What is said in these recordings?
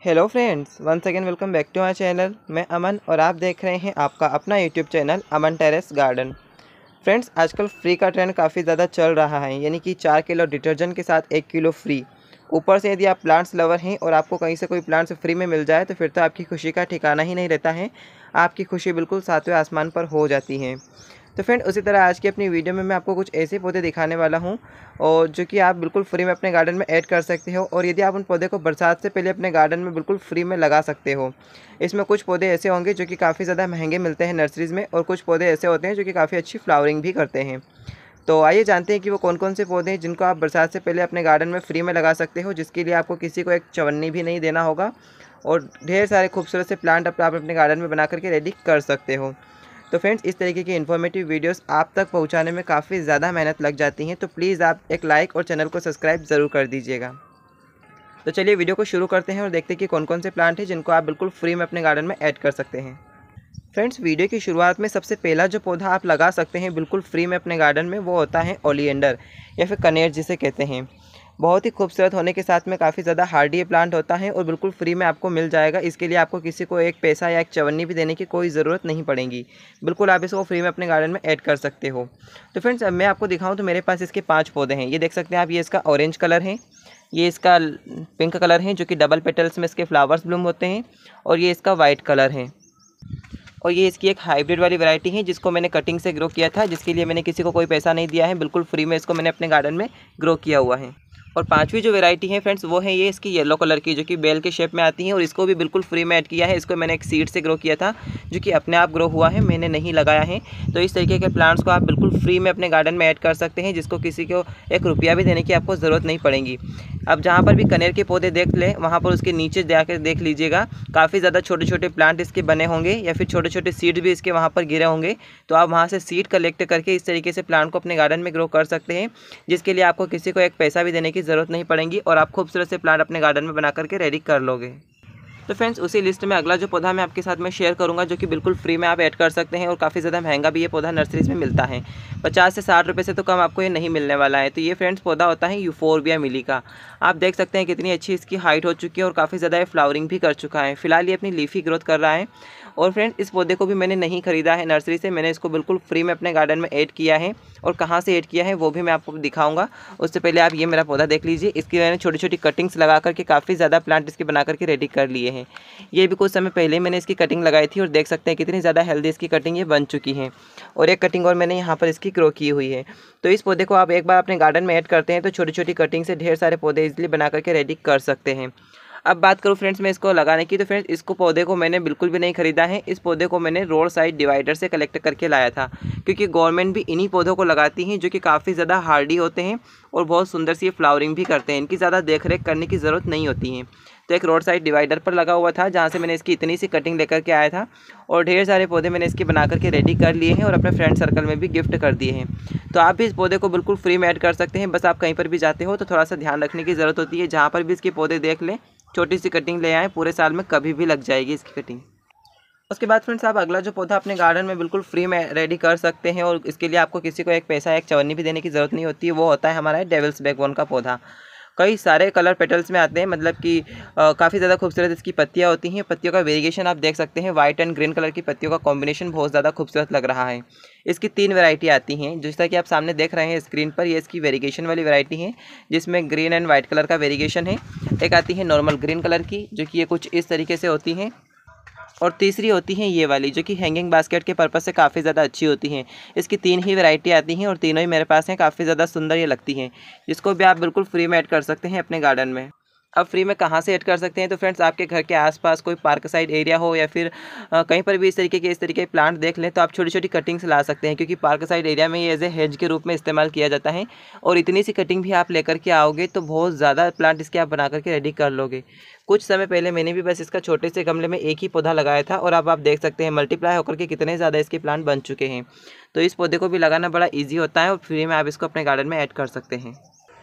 Hello friends, once again welcome back to my channel. मैं अमन और आप देख रहे हैं आपका अपना YouTube channel Aman terrace garden. Friends, आजकल फ्री का ट्रेंड काफ़ी ज़्यादा चल रहा है, यानी कि 4 किलो डिटर्जेंट के साथ 1 किलो फ्री। ऊपर से यदि आप प्लांट्स लवर हैं और आपको कहीं से कोई प्लांट्स फ्री में मिल जाए तो फिर तो आपकी खुशी का ठिकाना ही नहीं रहता है। आपकी खुशी बिल्कुल सातवें आसमान पर हो जाती है। तो फ्रेंड, उसी तरह आज की अपनी वीडियो में मैं आपको कुछ ऐसे पौधे दिखाने वाला हूं और जो कि आप बिल्कुल फ्री में अपने गार्डन में ऐड कर सकते हो, और यदि आप उन पौधे को बरसात से पहले अपने गार्डन में बिल्कुल फ्री में लगा सकते हो। इसमें कुछ पौधे ऐसे होंगे जो कि काफ़ी ज़्यादा महंगे मिलते हैं नर्सरीज़ में, और कुछ पौधे ऐसे होते हैं जो कि काफ़ी अच्छी फ्लावरिंग भी करते हैं। तो आइए जानते हैं कि वो कौन कौन से पौधे हैं जिनको आप बरसात से पहले अपने गार्डन में फ्री में लगा सकते हो, जिसके लिए आपको किसी को एक चवन्नी भी नहीं देना होगा, और ढेर सारे खूबसूरत से प्लांट आप अपने गार्डन में बना करके रेडी कर सकते हो। तो फ्रेंड्स, इस तरीके की इन्फॉर्मेटिव वीडियोस आप तक पहुंचाने में काफ़ी ज़्यादा मेहनत लग जाती हैं, तो प्लीज़ आप एक लाइक और चैनल को सब्सक्राइब ज़रूर कर दीजिएगा। तो चलिए वीडियो को शुरू करते हैं और देखते हैं कि कौन कौन से प्लांट हैं जिनको आप बिल्कुल फ्री में अपने गार्डन में ऐड कर सकते हैं। फ्रेंड्स, वीडियो की शुरुआत में सबसे पहला जो पौधा आप लगा सकते हैं बिल्कुल फ्री में अपने गार्डन में, वो होता है ओलिएंडर या फिर कनेर जिसे कहते हैं। बहुत ही खूबसूरत होने के साथ में काफ़ी ज़्यादा हार्डी ये प्लांट होता है और बिल्कुल फ्री में आपको मिल जाएगा। इसके लिए आपको किसी को एक पैसा या एक चवन्नी भी देने की कोई ज़रूरत नहीं पड़ेगी। बिल्कुल आप इसको फ्री में अपने गार्डन में ऐड कर सकते हो। तो फ्रेंड्स, अब मैं आपको दिखाऊं तो मेरे पास इसके 5 पौधे हैं। ये देख सकते हैं आप, ये इसका ऑरेंज कलर है, ये इसका पिंक कलर है जो कि डबल पेटल्स में इसके फ्लावर्स ब्लूम होते हैं, और ये इसका वाइट कलर है। और ये इसकी एक हाइब्रिड वाली वैरायटी है जिसको मैंने कटिंग से ग्रो किया था, जिसके लिए मैंने किसी को कोई पैसा नहीं दिया है। बिल्कुल फ्री में इसको मैंने अपने गार्डन में ग्रो किया हुआ है। और पांचवी जो वैरायटी है फ्रेंड्स, वो है ये इसकी येलो कलर की, जो कि बेल के शेप में आती है, और इसको भी बिल्कुल फ्री में ऐड किया है। इसको मैंने एक सीड से ग्रो किया था जो कि अपने आप ग्रो हुआ है, मैंने नहीं लगाया है। तो इस तरीके के प्लांट्स को आप बिल्कुल फ्री में अपने गार्डन में ऐड कर सकते हैं, जिसको किसी को एक रुपया भी देने की आपको ज़रूरत नहीं पड़ेगी। अब जहाँ पर भी कनेर के पौधे देख लें, वहाँ पर उसके नीचे जाकर देख लीजिएगा, काफ़ी ज़्यादा छोटे छोटे प्लांट इसके बने होंगे, या फिर छोटे छोटे सीड्स भी इसके वहाँ पर गिरे होंगे। तो आप वहाँ से सीड कलेक्ट करके इस तरीके से प्लांट को अपने गार्डन में ग्रो कर सकते हैं, जिसके लिए आपको किसी को एक पैसा भी देने की ज़रूरत नहीं पड़ेगी, और आप खूबसूरत से प्लांट अपने गार्डन में बना करके रेडी कर लोगे। तो फ्रेंड्स, उसी लिस्ट में अगला जो पौधा मैं आपके साथ में शेयर करूंगा, जो कि बिल्कुल फ्री में आप ऐड कर सकते हैं, और काफ़ी ज़्यादा महंगा भी ये पौधा नर्सरीज में मिलता है। 50 से 60 रुपये से तो कम आपको ये नहीं मिलने वाला है। तो ये फ्रेंड्स पौधा होता है यूफोरबिया मिली का। आप देख सकते हैं कितनी अच्छी इसकी हाइट हो चुकी है, और काफ़ी ज़्यादा ये फ्लावरिंग भी कर चुका है। फिलहाल ये अपनी लीफी ग्रोथ कर रहा है। और फ्रेंड्स, इस पौधे को भी मैंने नहीं खरीदा है नर्सरी से, मैंने इसको बिल्कुल फ्री में अपने गार्डन में ऐड किया है। और कहाँ से ऐड किया है वो भी मैं आपको दिखाऊंगा। उससे पहले आप ये मेरा पौधा देख लीजिए। इसकी मैंने छोटी छोटी कटिंग्स लगा करके काफ़ी ज़्यादा प्लांट इसके बना करके रेडी कर लिए हैं। ये भी कुछ समय पहले मैंने इसकी कटिंग लगाई थी, और देख सकते हैं कितनी ज़्यादा हेल्दी इसकी कटिंग ये बन चुकी है। और एक कटिंग और मैंने यहाँ पर इसकी ग्रो की हुई है। तो इस पौधे को आप एक बार अपने गार्डन में ऐड करते हैं तो छोटी छोटी कटिंग से ढेर सारे पौधे इजीली बना करके रेडी कर सकते हैं। अब बात करूँ फ्रेंड्स मैं इसको लगाने की, तो फ्रेंड्स इसको पौधे को मैंने बिल्कुल भी नहीं खरीदा है। इस पौधे को मैंने रोड साइड डिवाइडर से कलेक्ट करके लाया था, क्योंकि गवर्नमेंट भी इन्हीं पौधों को लगाती हैं, जो कि काफ़ी ज़्यादा हार्डी होते हैं और बहुत सुंदर सी फ्लावरिंग भी करते हैं। इनकी ज़्यादा देख रेख करने की ज़रूरत नहीं होती है। तो एक रोड साइड डिवाइडर पर लगा हुआ था, जहाँ से मैंने इसकी इतनी सी कटिंग लेकर के आया था, और ढेर सारे पौधे मैंने इसके बना करके रेडी कर लिए हैं, और अपने फ्रेंड सर्कल में भी गिफ्ट कर दिए हैं। तो आप भी इस पौधे को बिल्कुल फ्री में ऐड कर सकते हैं। बस आप कहीं पर भी जाते हो तो थोड़ा सा ध्यान रखने की ज़रूरत होती है। जहाँ पर भी इसके पौधे देख लें, छोटी सी कटिंग ले आएँ, पूरे साल में कभी भी लग जाएगी इसकी कटिंग। उसके बाद फ्रेंड्स, आप अगला जो पौधा अपने गार्डन में बिल्कुल फ्री में रेडी कर सकते हैं, और इसके लिए आपको किसी को एक पैसा एक चवन्नी भी देने की ज़रूरत नहीं होती है। वो होता है हमारा डेविल्स बैकबोन का पौधा। कई सारे कलर पेटल्स में आते हैं, मतलब कि काफ़ी ज़्यादा खूबसूरत इसकी पत्तियाँ होती हैं। पत्तियों का वेरिएशन आप देख सकते हैं, वाइट एंड ग्रीन कलर की पत्तियों का कॉम्बिनेशन बहुत ज़्यादा खूबसूरत लग रहा है। इसकी 3 वैरायटी आती हैं, जैसा कि आप सामने देख रहे हैं स्क्रीन पर। ये इसकी वेरिएशन वाली वैरायटी है, जिसमें ग्रीन एंड वाइट कलर का वेरिएशन है। एक आती है नॉर्मल ग्रीन कलर की, जो कि ये कुछ इस तरीके से होती हैं। और तीसरी होती है ये वाली, जो कि हैंगिंग बास्केट के पर्पज़ से काफ़ी ज़्यादा अच्छी होती हैं। इसकी 3 ही वैरायटी आती हैं, और तीनों ही मेरे पास हैं। काफ़ी ज़्यादा सुंदर ये लगती हैं, जिसको भी आप बिल्कुल फ्री में ऐड कर सकते हैं अपने गार्डन में। अब फ्री में कहाँ से ऐड कर सकते हैं, तो फ्रेंड्स आपके घर के आसपास कोई पार्क साइड एरिया हो, या फिर कहीं पर भी इस तरीके के प्लांट देख लें, तो आप छोटी छोटी कटिंग्स ला सकते हैं, क्योंकि पार्क साइड एरिया में ये एज ए हेज के रूप में इस्तेमाल किया जाता है। और इतनी सी कटिंग भी आप लेकर के आओगे तो बहुत ज़्यादा प्लांट इसके आप बना करके रेडी कर लोगे। कुछ समय पहले मैंने भी बस इसका छोटे से गमले में एक ही पौधा लगाया था, और अब आप देख सकते हैं मल्टीप्लाई होकर के कितने ज़्यादा इसके प्लांट बन चुके हैं। तो इस पौधे को भी लगाना बड़ा ईजी होता है, और फ्री में आप इसको अपने गार्डन में ऐड कर सकते हैं।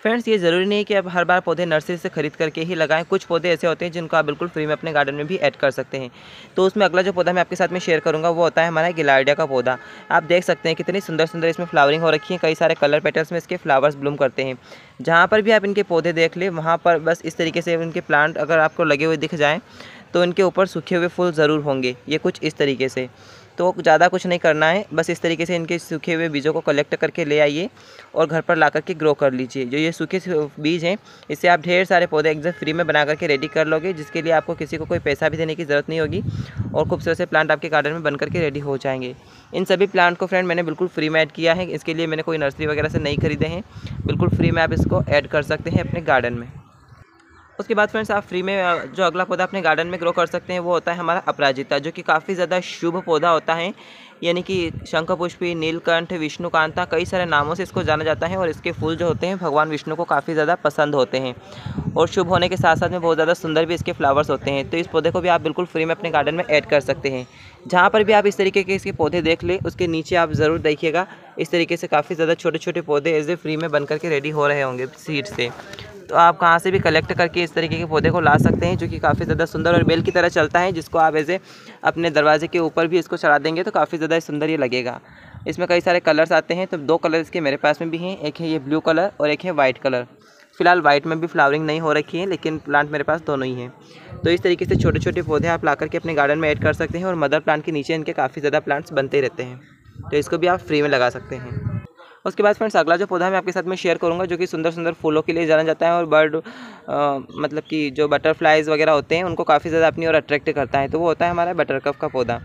फ्रेंड्स, ये ज़रूरी नहीं है कि आप हर बार पौधे नर्सरी से खरीद करके ही लगाएं। कुछ पौधे ऐसे होते हैं जिनको आप बिल्कुल फ्री में अपने गार्डन में भी ऐड कर सकते हैं। तो उसमें अगला जो पौधा मैं आपके साथ में शेयर करूंगा वो होता है हमारा गिलार्डिया का पौधा। आप देख सकते हैं कितनी सुंदर सुंदर इसमें फ्लावरिंग हो रखी है, कई सारे कलर पैटर्न्स में इसके फ्लावर्स ब्लूम करते हैं। जहाँ पर भी आप इनके पौधे देख लें वहाँ पर बस इस तरीके से इनके प्लांट अगर आपको लगे हुए दिख जाएँ तो इनके ऊपर सूखे हुए फूल ज़रूर होंगे, ये कुछ इस तरीके से। तो ज़्यादा कुछ नहीं करना है, बस इस तरीके से इनके सूखे हुए बीजों को कलेक्ट करके ले आइए और घर पर ला करके ग्रो कर लीजिए। जो ये सूखे बीज हैं इससे आप ढेर सारे पौधे एकदम फ्री में बना करके रेडी कर लोगे, जिसके लिए आपको किसी को कोई पैसा भी देने की ज़रूरत नहीं होगी और खूबसूरत से प्लांट आपके गार्डन में बन करके रेडी हो जाएंगे। इन सभी प्लांट को फ्रेंड मैंने बिल्कुल फ्री में ऐड किया है, इसके लिए मैंने कोई नर्सरी वगैरह से नहीं खरीदे हैं, बिल्कुल फ्री में आप इसको ऐड कर सकते हैं अपने गार्डन में। उसके बाद फ्रेंड्स आप फ्री में जो अगला पौधा अपने गार्डन में ग्रो कर सकते हैं वो होता है हमारा अपराजिता, जो कि काफ़ी ज़्यादा शुभ पौधा होता है। यानी कि शंखपुष्पी, नीलकंठ, विष्णुकांता, कई सारे नामों से इसको जाना जाता है और इसके फूल जो होते हैं भगवान विष्णु को काफ़ी ज़्यादा पसंद होते हैं और शुभ होने के साथ साथ में बहुत ज़्यादा सुंदर भी इसके फ्लावर्स होते हैं। तो इस पौधे को भी आप बिल्कुल फ्री में अपने गार्डन में ऐड कर सकते हैं। जहाँ पर भी आप इस तरीके के इसके पौधे देख लें उसके नीचे आप ज़रूर देखिएगा, इस तरीके से काफ़ी ज़्यादा छोटे छोटे पौधे एज ए फ्री में बन करके रेडी हो रहे होंगे सीड से। तो आप कहाँ से भी कलेक्ट करके इस तरीके के पौधे को ला सकते हैं, जो कि काफ़ी ज़्यादा सुंदर और बेल की तरह चलता है, जिसको आप ऐसे अपने दरवाजे के ऊपर भी इसको चढ़ा देंगे तो काफ़ी ज़्यादा सुंदर ये लगेगा। इसमें कई सारे कलर्स आते हैं, तो 2 कलर इसके मेरे पास में भी हैं, एक है ये ब्लू कलर और एक है वाइट कलर। फिलहाल वाइट में भी फ्लावरिंग नहीं हो रखी है, लेकिन प्लांट मेरे पास दोनों ही हैं। तो इस तरीके से छोटे छोटे पौधे आप ला करके अपने गार्डन में ऐड कर सकते हैं और मदर प्लांट के नीचे इनके काफ़ी ज़्यादा प्लांट्स बनते रहते हैं, तो इसको भी आप फ्री में लगा सकते हैं। उसके बाद फ्रेंड्स अगला जो पौधा मैं आपके साथ में शेयर करूंगा, जो कि सुंदर सुंदर फूलों के लिए जाना जाता है और बर्ड मतलब कि जो बटरफ्लाइज वगैरह होते हैं उनको काफ़ी ज़्यादा अपनी ओर अट्रैक्ट करता है, तो वो होता है हमारा बटरकप का पौधा।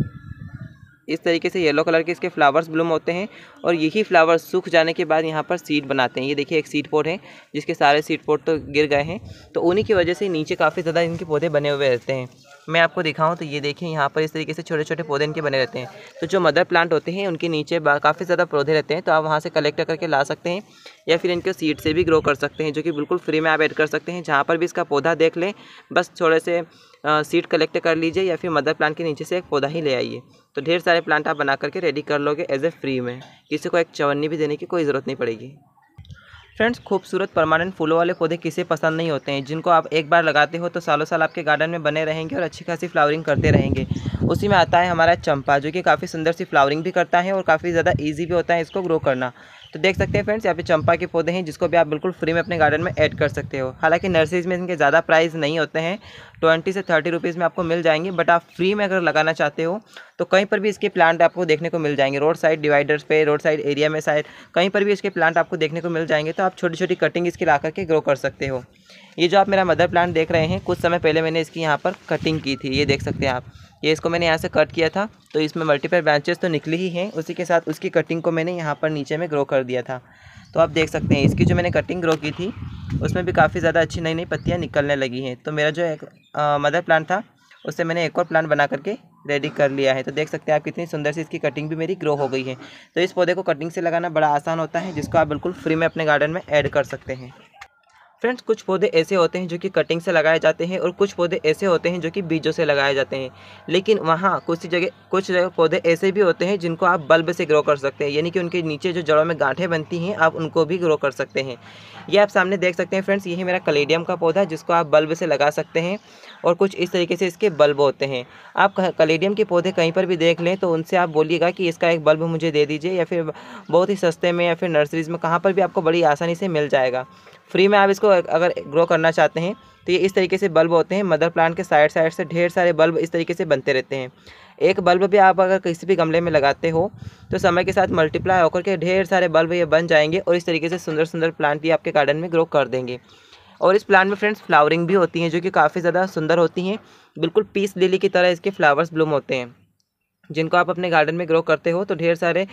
इस तरीके से येलो कलर के इसके फ्लावर्स ब्लूम होते हैं और यही फ्लावर्स सूख जाने के बाद यहाँ पर सीड बनाते हैं। ये देखिए एक सीड पोट है जिसके सारे सीड पोट तो गिर गए हैं, तो उन्हीं की वजह से नीचे काफ़ी ज़्यादा इनके पौधे बने हुए रहते हैं। मैं आपको दिखाऊं तो ये देखिए यहाँ पर इस तरीके से छोटे छोटे पौधे इनके बने रहते हैं। तो जो मदर प्लांट होते हैं उनके नीचे काफ़ी ज़्यादा पौधे रहते हैं, तो आप वहाँ से कलेक्ट करके ला सकते हैं या फिर इनके सीड से भी ग्रो कर सकते हैं, जो कि बिल्कुल फ्री में आप ऐड कर सकते हैं। जहाँ पर भी इसका पौधा देख लें बस थोड़े से सीड कलेक्ट कर लीजिए या फिर मदर प्लांट के नीचे से एक पौधा ही ले आइए, तो ढेर सारे प्लांट आप बना करके रेडी कर लोगे एज ए फ्री में। किसी को एक चवन्नी भी देने की कोई ज़रूरत नहीं पड़ेगी। फ्रेंड्स, खूबसूरत परमानेंट फूलों वाले पौधे किसे पसंद नहीं होते हैं, जिनको आप एक बार लगाते हो तो सालों साल आपके गार्डन में बने रहेंगे और अच्छी खासी फ्लावरिंग करते रहेंगे। उसी में आता है हमारा चंपा, जो कि काफ़ी सुंदर सी फ्लावरिंग भी करता है और काफ़ी ज़्यादा ईजी भी होता है इसको ग्रो करना। तो देख सकते हैं फ्रेंड्स यहाँ पे चंपा के पौधे हैं, जिसको भी आप बिल्कुल फ्री में अपने गार्डन में ऐड कर सकते हो। हालांकि नर्सरीज में इनके ज़्यादा प्राइस नहीं होते हैं, 20 से 30 रुपीज़ में आपको मिल जाएंगे, बट आप फ्री में अगर लगाना चाहते हो तो कहीं पर भी इसके प्लांट आपको देखने को मिल जाएंगे। रोड साइड डिवाइडर्स पे, रोड साइड एरिया में साइड कहीं पर भी इसके प्लांट आपको देखने को मिल जाएंगे, तो आप छोटी छोटी कटिंग इसकी ला करके ग्रो कर सकते हो। ये जो आप मेरा मदर प्लांट देख रहे हैं, कुछ समय पहले मैंने इसकी यहाँ पर कटिंग की थी, ये देख सकते हैं आप। ये इसको मैंने यहाँ से कट किया था, तो इसमें मल्टीपल ब्रांचेस तो निकली ही हैं, उसी के साथ उसकी कटिंग को मैंने यहाँ पर नीचे में ग्रो कर दिया था। तो आप देख सकते हैं इसकी जो मैंने कटिंग ग्रो की थी उसमें भी काफ़ी ज़्यादा अच्छी नई नई पत्तियाँ निकलने लगी हैं। तो मेरा जो एक मदर प्लांट था उससे मैंने एक और प्लांट बना करके रेडी कर लिया है। तो देख सकते हैं आप कितनी सुंदर सी इसकी कटिंग भी मेरी ग्रो हो गई है। तो इस पौधे को कटिंग से लगाना बड़ा आसान होता है, जिसको आप बिल्कुल फ्री में अपने गार्डन में ऐड कर सकते हैं। फ्रेंड्स, कुछ पौधे ऐसे होते हैं जो कि कटिंग से लगाए जाते हैं और कुछ पौधे ऐसे होते हैं जो कि बीजों से लगाए जाते हैं। लेकिन वहाँ कुछ जगह पौधे ऐसे भी होते हैं जिनको आप बल्ब से ग्रो कर सकते हैं, यानी कि उनके नीचे जो जड़ों में गांठें बनती हैं आप उनको भी ग्रो कर सकते हैं। ये आप सामने देख सकते हैं फ्रेंड्स, यही मेरा कलेडियम का पौधा, जिसको आप बल्ब से लगा सकते हैं और कुछ इस तरीके से इसके बल्ब होते हैं। आप कलेडियम के पौधे कहीं पर भी देख लें तो उनसे आप बोलिएगा कि इसका एक बल्ब मुझे दे दीजिए, या फिर बहुत ही सस्ते में या फिर नर्सरीज़ में कहाँ पर भी आपको बड़ी आसानी से मिल जाएगा। फ्री में आप इसको अगर ग्रो करना चाहते हैं तो ये इस तरीके से बल्ब होते हैं। मदर प्लांट के साइड से ढेर सारे बल्ब इस तरीके से बनते रहते हैं। एक बल्ब भी आप अगर किसी भी गमले में लगाते हो तो समय के साथ मल्टीप्लाई होकर के ढेर सारे बल्ब ये बन जाएंगे और इस तरीके से सुंदर सुंदर प्लांट ये आपके गार्डन में ग्रो कर देंगे। और इस प्लांट में फ्रेंड्स फ्लावरिंग भी होती हैं, जो कि काफ़ी ज़्यादा सुंदर होती हैं। बिल्कुल पीस लिली की तरह इसके फ्लावर्स ब्लूम होते हैं, जिनको आप अपने गार्डन में ग्रो करते हो तो ढेर सारे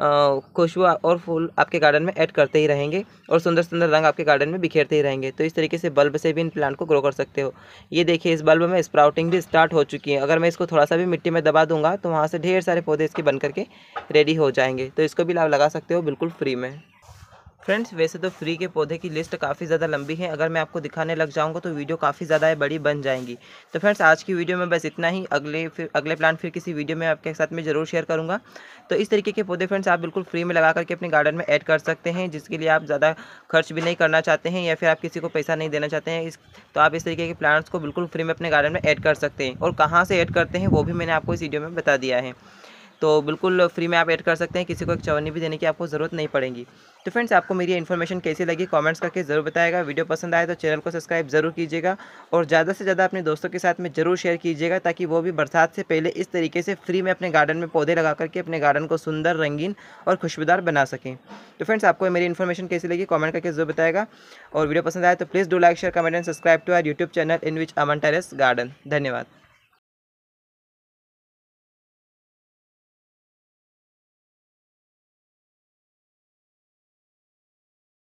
खुशबू और फूल आपके गार्डन में ऐड करते ही रहेंगे और सुंदर सुंदर रंग आपके गार्डन में बिखेरते ही रहेंगे। तो इस तरीके से बल्ब से भी इन प्लांट को ग्रो कर सकते हो। ये देखिए इस बल्ब में स्प्राउटिंग भी स्टार्ट हो चुकी है। अगर मैं इसको थोड़ा सा भी मिट्टी में दबा दूंगा तो वहाँ से ढेर सारे पौधे इसके बन करके रेडी हो जाएंगे। तो इसको भी आप लगा सकते हो बिल्कुल फ्री में। फ्रेंड्स वैसे तो फ्री के पौधे की लिस्ट काफ़ी ज़्यादा लंबी है, अगर मैं आपको दिखाने लग जाऊंगा तो वीडियो काफ़ी ज़्यादा बड़ी बन जाएंगी। तो फ्रेंड्स आज की वीडियो में बस इतना ही, अगले प्लांट फिर किसी वीडियो में आपके साथ में ज़रूर शेयर करूँगा। तो इस तरीके के पौधे फ्रेंड्स आप बिल्कुल फ्री में लगा करके अपने गार्डन में ऐड कर सकते हैं, जिसके लिए आप ज़्यादा खर्च भी नहीं करना चाहते हैं या फिर आप किसी को पैसा नहीं देना चाहते हैं। तो आप इस तरीके के प्लांट्स को बिल्कुल फ्री में अपने गार्डन में ऐड कर सकते हैं, और कहाँ से ऐड करते हैं वो भी मैंने आपको इस वीडियो में बता दिया है। तो बिल्कुल फ्री में आप ऐड कर सकते हैं, किसी को एक चवन्नी भी देने की आपको ज़रूरत नहीं पड़ेगी। तो फ्रेंड्स आपको मेरी इन्फॉर्मेशन कैसी लगी कमेंट्स करके ज़रूर बताएगा। वीडियो पसंद आए तो चैनल को सब्सक्राइब ज़रूर कीजिएगा, और ज़्यादा से ज़्यादा अपने दोस्तों के साथ में ज़रूर शेयर कीजिएगा, ताकि वो भी बरसात से पहले इस तरीके से फ्री में अपने गार्डन में पौधे लगा करके अपने गार्डन को सुंदर, रंगीन और खुशबूदार बना सकें। तो फ्रेंड्स आपको मेरी इन्फॉर्मेशन कैसी लगी कमेंट करके ज़रूर बताएगा, और वीडियो पसंद आए तो please do like, share, comment and subscribe to our YouTube channel in which Aman terrace garden. धन्यवाद।